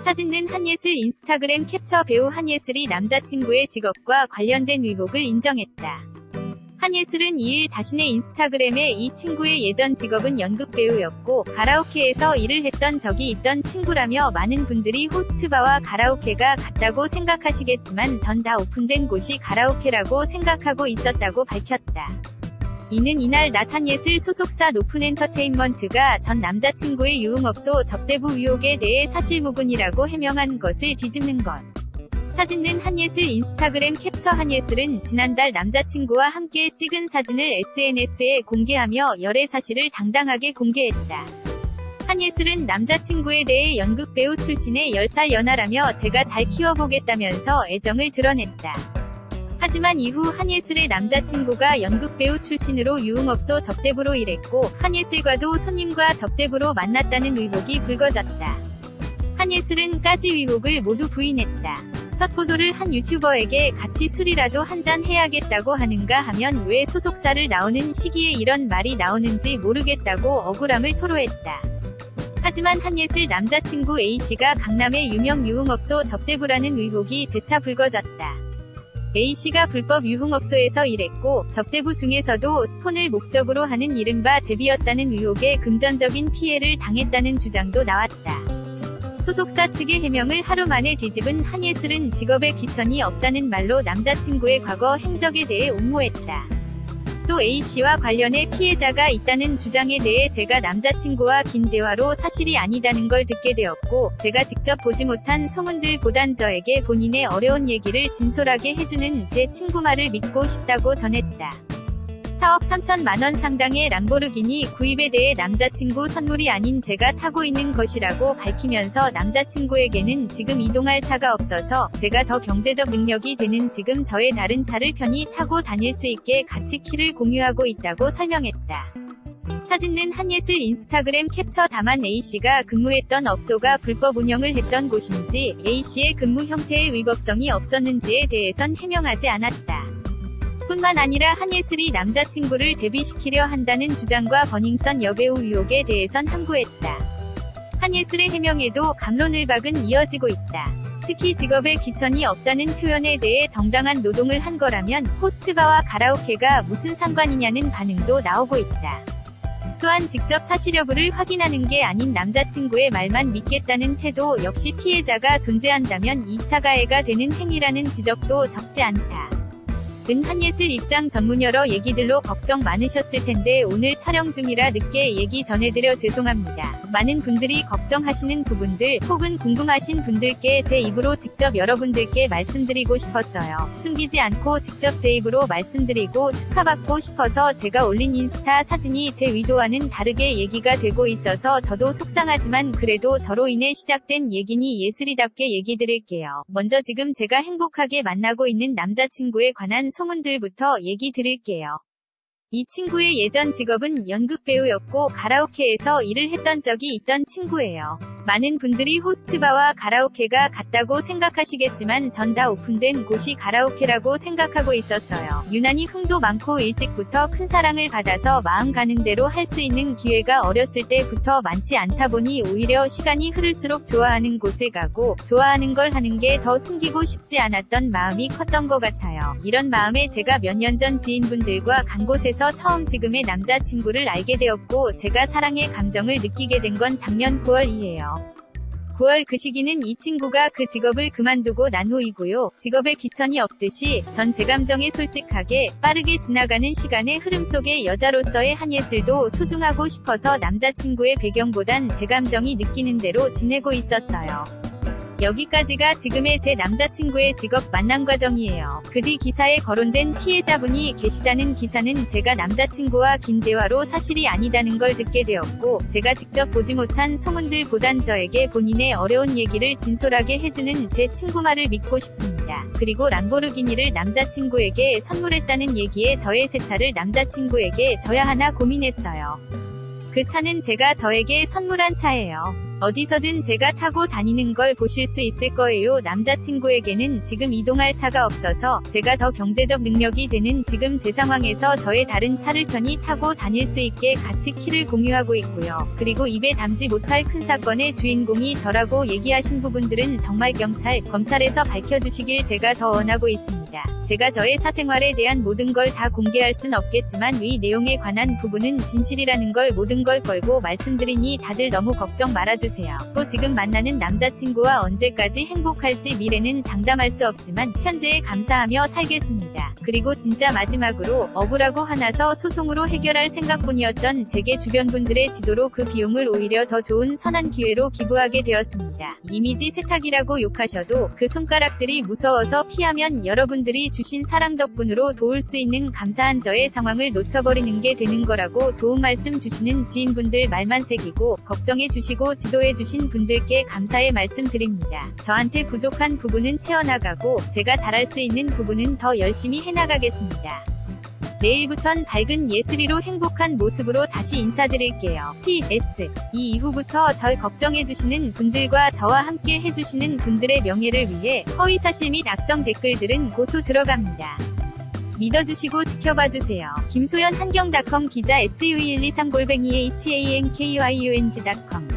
사진는 한예슬 인스타그램 캡처. 배우 한예슬이 남자친구의 직업과 관련된 의혹을 인정했다. 한예슬은 2일 자신의 인스타그램에 이 친구의 예전 직업은 연극배우였고 가라오케에서 일을 했던 적이 있던 친구라며 많은 분들이 호스트바와 가라오케가 같다고 생각하시겠지만 전 다 오픈된 곳이 가라오케라고 생각하고 있었다고 밝혔다. 이는 이날 한예슬 소속사 노픈엔터테인먼트가 전 남자친구의 유흥업소 접대부 의혹에 대해 사실무근이라고 해명한 것을 뒤집는 것. 사진는 한예슬 인스타그램 캡처. 한예슬은 지난달 남자친구와 함께 찍은 사진을 SNS에 공개하며 열애 사실을 당당하게 공개했다. 한예슬은 남자친구에 대해 연극배우 출신의 10살 연하라며 제가 잘 키워보겠다면서 애정을 드러냈다. 하지만 이후 한예슬의 남자친구가 연극배우 출신으로 유흥업소 접대부로 일했고 한예슬과도 손님과 접대부로 만났다는 의혹이 불거졌다. 한예슬은 까지 의혹을 모두 부인했다. 첫 보도를 한 유튜버에게 같이 술이라도 한잔 해야겠다고 하는가 하면 왜 소속사를 나오는 시기에 이런 말이 나오는지 모르겠다고 억울함을 토로했다. 하지만 한예슬 남자친구 A씨가 강남의 유명 유흥업소 접대부라는 의혹이 재차 불거졌다. A씨가 불법 유흥업소에서 일했고 접대부 중에서도 스폰을 목적으로 하는 이른바 제비였다는 의혹에 금전적인 피해를 당했다는 주장도 나왔다. 소속사 측의 해명을 하루 만에 뒤집은 한예슬은 직업에 귀천이 없다는 말로 남자친구의 과거 행적에 대해 옹호했다. 또 A씨와 관련해 피해자가 있다는 주장에 대해 제가 남자친구와 긴 대화로 사실이 아니다는 걸 듣게 되었고 제가 직접 보지 못한 소문들보단 저에게 본인의 어려운 얘기를 진솔하게 해주는 제 친구 말을 믿고 싶다고 전했다. 4억 3천만 원 상당의 람보르기니 구입에 대해 남자친구 선물이 아닌 제가 타고 있는 것이라고 밝히면서 남자친구에게는 지금 이동할 차가 없어서 제가 더 경제적 능력이 되는 지금 저의 다른 차를 편히 타고 다닐 수 있게 같이 키를 공유하고 있다고 설명했다. 사진는 한예슬 인스타그램 캡처. 다만 A씨가 근무했던 업소가 불법 운영을 했던 곳인지 A씨의 근무 형태에 위법성이 없었는지에 대해선 해명하지 않았다. 뿐만 아니라 한예슬이 남자친구를 데뷔시키려 한다는 주장과 버닝썬 여배우 의혹에 대해선 함구했다. 한예슬의 해명에도 갑론을박은 이어지고 있다. 특히 직업에 귀천이 없다는 표현에 대해 정당한 노동을 한 거라면 호스트바와 가라오케가 무슨 상관이냐는 반응도 나오고 있다. 또한 직접 사실 여부를 확인하는 게 아닌 남자친구의 말만 믿겠다는 태도 역시 피해자가 존재한다면 2차 가해가 되는 행위라는 지적도 적지 않다. 한예슬 입장 전문 여러 얘기들로 걱정 많으셨을 텐데 오늘 촬영 중이라 늦게 얘기 전해드려 죄송합니다. 많은 분들이 걱정하시는 부분들 혹은 궁금하신 분들께 제 입으로 직접 여러분들께 말씀드리고 싶었어요. 숨기지 않고 직접 제 입으로 말씀드리고 축하받고 싶어서 제가 올린 인스타 사진이 제 의도와는 다르게 얘기가 되고 있어서 저도 속상하지만 그래도 저로 인해 시작된 얘기니 예슬이답게 얘기 드릴게요. 먼저 지금 제가 행복하게 만나고 있는 남자친구에 관한 소문들부터 얘기 드릴게요. 이 친구의 예전 직업은 연극배우였고 가라오케에서 일을 했던 적이 있던 친구예요. 많은 분들이 호스트바와 가라오케가 같다고 생각하시겠지만 전 다 오픈된 곳이 가라오케라고 생각하고 있었어요. 유난히 흥도 많고 일찍부터 큰 사랑을 받아서 마음 가는 대로 할 수 있는 기회가 어렸을 때부터 많지 않다 보니 오히려 시간이 흐를수록 좋아하는 곳을 가고 좋아하는 걸 하는 게 더 숨기고 싶지 않았던 마음이 컸던 것 같아요. 이런 마음에 제가 몇 년 전 지인분들과 간 곳에서 처음 지금의 남자친구를 알게 되었고 제가 사랑의 감정을 느끼게 된 건 작년 9월이에요. 9월 그 시기는 이 친구가 그 직업을 그만두고 난 후이고요. 직업에 귀천이 없듯이 전 제 감정에 솔직하게 빠르게 지나가는 시간의 흐름 속의 여자로서의 한예슬도 소중하고 싶어서 남자친구의 배경보단 제 감정이 느끼는 대로 지내고 있었어요. 여기까지가 지금의 제 남자친구의 직업 만남 과정이에요. 그 뒤 기사에 거론된 피해자분이 계시다는 기사는 제가 남자친구와 긴 대화로 사실이 아니다는 걸 듣게 되었고 제가 직접 보지 못한 소문들보단 저에게 본인의 어려운 얘기를 진솔하게 해주는 제 친구 말을 믿고 싶습니다. 그리고 람보르기니를 남자친구에게 선물했다는 얘기에 저의 새 차를 남자친구에게 줘야 하나 고민했어요. 그 차는 제가 저에게 선물한 차예요. 어디서든 제가 타고 다니는 걸 보실 수 있을 거예요. 남자친구에게는 지금 이동할 차가 없어서 제가 더 경제적 능력이 되는 지금 제 상황에서 저의 다른 차를 편히 타고 다닐 수 있게 같이 키를 공유하고 있고요. 그리고 입에 담지 못할 큰 사건의 주인공이 저라고 얘기하신 부분들은 정말 경찰, 검찰에서 밝혀주시길 제가 더 원하고 있습니다. 제가 저의 사생활에 대한 모든 걸 다 공개할 순 없겠지만 위 내용에 관한 부분은 진실이라는 걸 모든 걸 걸고 말씀드리니 다들 너무 걱정 말아주세요. 또 지금 만나는 남자친구와 언제까지 행복할지 미래는 장담할 수 없지만 현재에 감사하며 살겠습니다. 그리고 진짜 마지막으로 억울하고 화나서 소송으로 해결할 생각뿐이었던 제게 주변 분들의 지도로 그 비용을 오히려 더 좋은 선한 기회로 기부하게 되었습니다. 이미지 세탁이라고 욕하셔도 그 손가락들이 무서워서 피하면 여러분들이 주신 사랑 덕분으로 도울 수 있는 감사한 저의 상황을 놓쳐버리는 게 되는 거라고 좋은 말씀 주시는 지인분들 말만 새기고 걱정해 주시고 지도해 주신 분들께 감사의 말씀 드립니다. 저한테 부족한 부분은 채워나가고 제가 잘할 수 있는 부분은 더 열심히 해나가겠습니다. 내일부턴 밝은 예슬이로 행복한 모습으로 다시 인사드릴게요. PS. 이 이후부터 절 걱정해주시는 분들과 저와 함께 해주시는 분들의 명예를 위해 허위사실 및 악성 댓글들은 고수 들어갑니다. 믿어주시고 지켜봐주세요. 김소연 한경닷컴 기자 SU123@hankyung.com